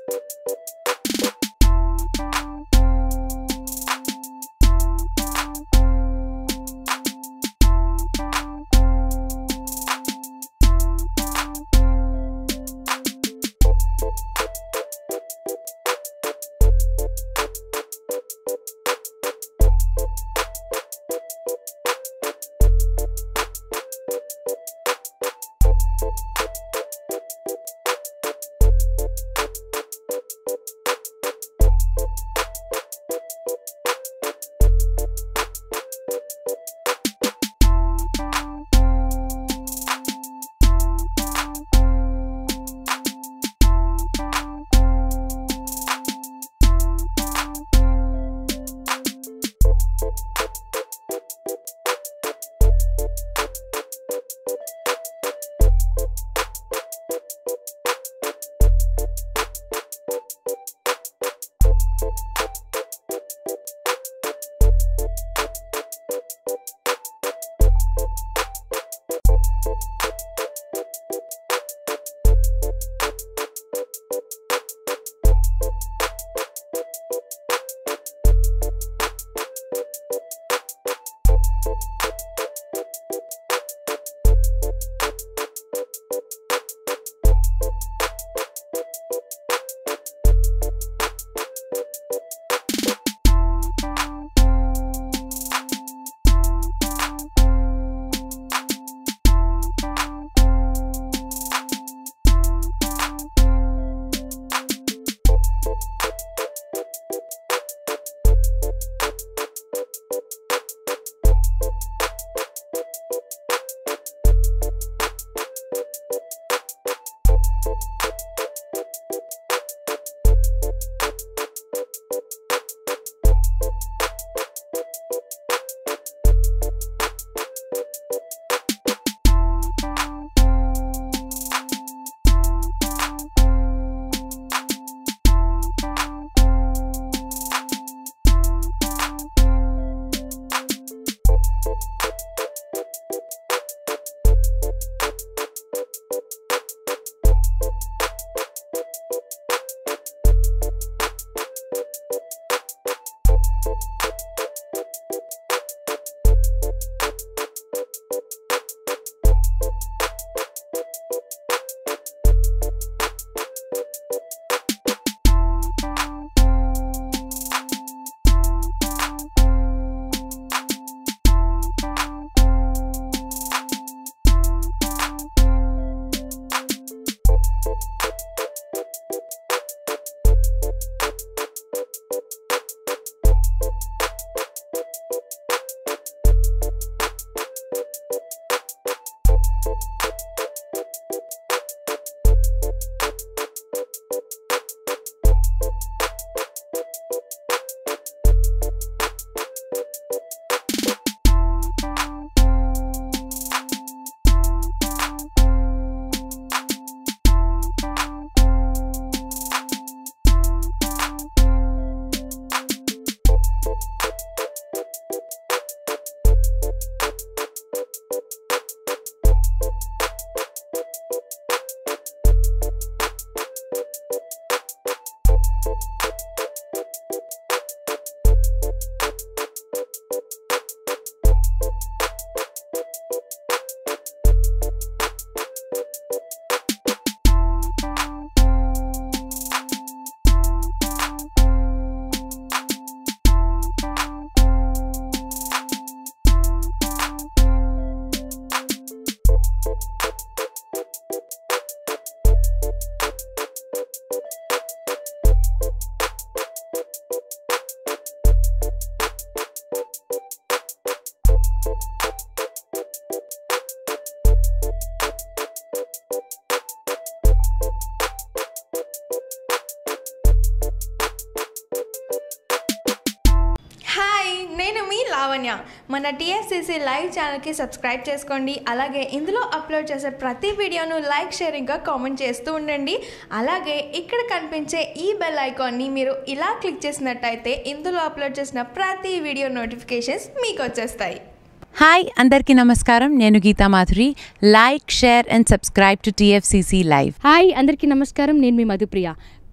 నేను మీ లావణ్య మన TFCC live ఛానల్కి సబ్స్క్రైబ్ చేసుకోండి. అలాగే ఇందులో అప్లోడ్ చేసే ప్రతి వీడియోను లైక్, షేర్ ఇంకా కామెంట్ చేస్తూ ఉండండి. అలాగే ఇక్కడ కనిపించే ఈ బెల్ ఐకాన్ని మీరు ఇలా క్లిక్ చేసినట్టయితే ఇందులో అప్లోడ్ చేసిన ప్రతి వీడియో నోటిఫికేషన్స్ మీకు వచ్చేస్తాయి. హాయ్ అందరికీ నమస్కారం. నేను Geetha Madhuri. Like, share and subscribe to TFCC live. Hi అందరికీ నమస్కారం. నేను మీ Madhupriya.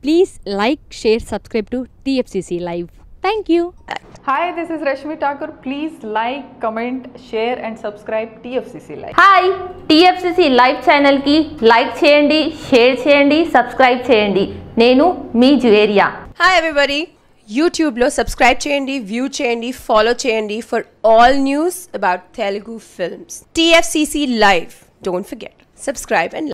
Please like, share, subscribe to TFCC Live. Thank you. Hi, this is Rashmi Thakur. Please like, comment, share and subscribe TFCC Live. Hi TFCC live ఛానల్కి like చేయండి, share చేయండి, subscribe చేయండి. నేను మీ జువేరియా. హాయ్ ఎవ్రీబడి, యూట్యూబ్లో సబ్స్క్రైబ్ చేయండి, view చేయండి, follow చేయండి for all news about Telugu films. TFCC Live. Don't forget, subscribe and